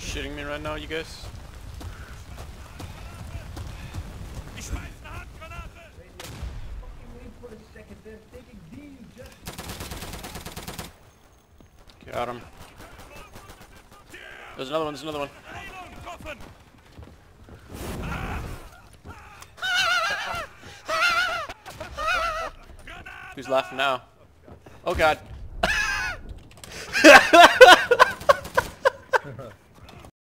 shitting me right now, you guys? Got him. There's another one, there's another one. Who's laughing now? Oh god.